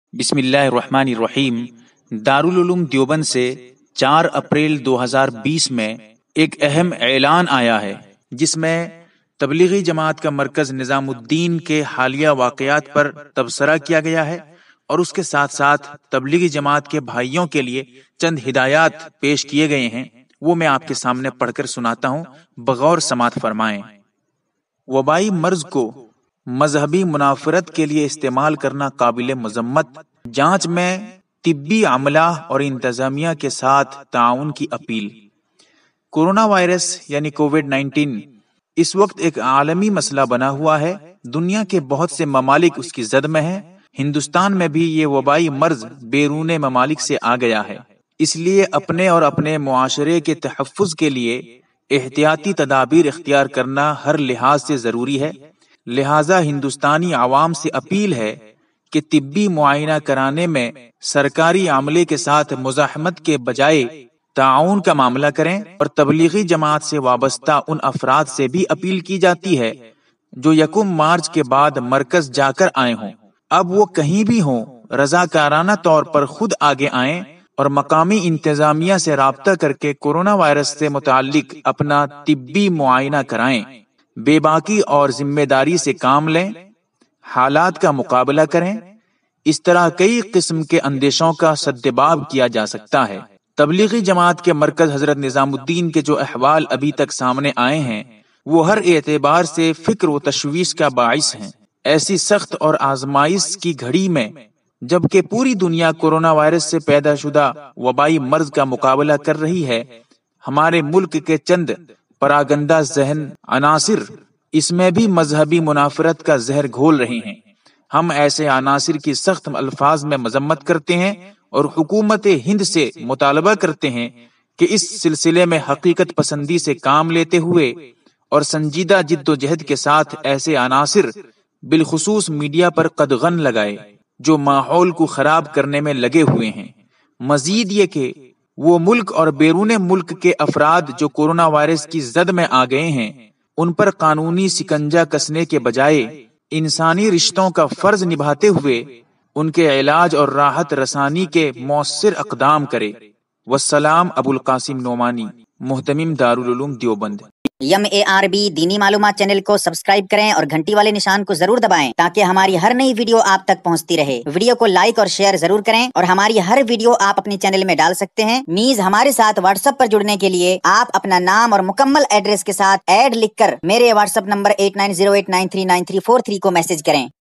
بسم اللہ الرحمن الرحیم۔ دارالعلوم دیوبند سے 4 اپریل 2020 میں ایک اہم اعلان آیا ہے جس میں تبلیغی جماعت کا مرکز نظام الدین کے حالیہ واقعات پر تبصرہ کیا گیا ہے، اور اس کے ساتھ ساتھ تبلیغی جماعت کے بھائیوں کے لیے چند ہدایات پیش کیے گئے ہیں، وہ میں آپ کے سامنے پڑھ کر سناتا ہوں، بغور سماعت فرمائیں۔ وبائی مرض کو مذہبی منافرت کے لیے استعمال کرنا قابل مذمت، جانچ میں طبی عملہ اور انتظامیہ کے ساتھ تعاون کی اپیل۔ کورونا وائرس یعنی کووڈ-19 اس وقت ایک عالمی مسئلہ بنا ہوا ہے، دنیا کے بہت سے ممالک اس کی زد میں ہیں، ہندوستان میں بھی یہ وبائی مرض بیرون ممالک سے آ گیا ہے، اس لیے اپنے اور اپنے معاشرے کے تحفظ کے لیے احتیاطی تدابیر اختیار کرنا ہر لحاظ سے ضروری ہے۔ لہذا ہندوستانی عوام سے اپیل ہے کہ طبی معائنہ کرانے میں سرکاری عملے کے ساتھ مزاحمت کے بجائے تعاون کا معاملہ کریں، اور تبلیغی جماعت سے وابستہ ان افراد سے بھی اپیل کی جاتی ہے جو 1 مارچ کے بعد مرکز جا کر آئے ہوں، اب وہ کہیں بھی ہوں، رضاکارانہ طور پر خود آگے آئیں اور مقامی انتظامیہ سے رابطہ کر کے کورونا وائرس سے متعلق اپنا طبی معائنہ کرائیں، بے باکی اور ذمہ داری سے کام لیں، حالات کا مقابلہ کریں۔ اس طرح کئی قسم کے اندیشوں کا سدباب کیا جا سکتا ہے۔ تبلیغی جماعت کے مرکز حضرت نظام الدین کے جو احوال ابھی تک سامنے آئے ہیں وہ ہر اعتبار سے فکر و تشویش کا باعث ہیں۔ ایسی سخت اور آزمائش کی گھڑی میں جبکہ پوری دنیا کورونا وائرس سے پیدا شدہ وبائی مرض کا مقابلہ کر رہی ہے، ہمارے ملک کے چند پراگندہ ذہن عناصر اس میں بھی مذہبی منافرت کا زہر گھول رہے ہیں۔ ہم ایسے عناصر کی سخت الفاظ میں مذمت کرتے ہیں اور حکومت ہند سے مطالبہ کرتے ہیں کہ اس سلسلے میں حقیقت پسندی سے کام لیتے ہوئے اور سنجیدہ جد و جہد کے ساتھ ایسے عناصر بالخصوص میڈیا پر قدغن لگائے جو ماحول کو خراب کرنے میں لگے ہوئے ہیں۔ مزید یہ کہ وہ ملک اور بیرون ملک کے افراد جو کورونا وائرس کی زد میں آ گئے ہیں ان پر قانونی سکنجہ کسنے کے بجائے انسانی رشتوں کا فرض نبھاتے ہوئے ان کے علاج اور راحت رسانی کے مؤثر اقدام کرے۔ والسلام، ابو القاسم نعمانی، محتمم دارالعلوم دیوبند۔ MARB دینی معلومات چینل کو سبسکرائب کریں اور گھنٹی والے نشان کو ضرور دبائیں تاکہ ہماری ہر نئی ویڈیو آپ تک پہنچتی رہے۔ ویڈیو کو لائک اور شیئر ضرور کریں، اور ہماری ہر ویڈیو آپ اپنے چینل میں ڈال سکتے ہیں۔ نیز ہمارے ساتھ واٹس ایپ پر جڑنے کے لیے آپ اپنا نام اور مکمل ایڈریس کے ساتھ ایڈ لکھ کر میرے واٹس ایپ نمبر 8908939343 کو میسج کریں۔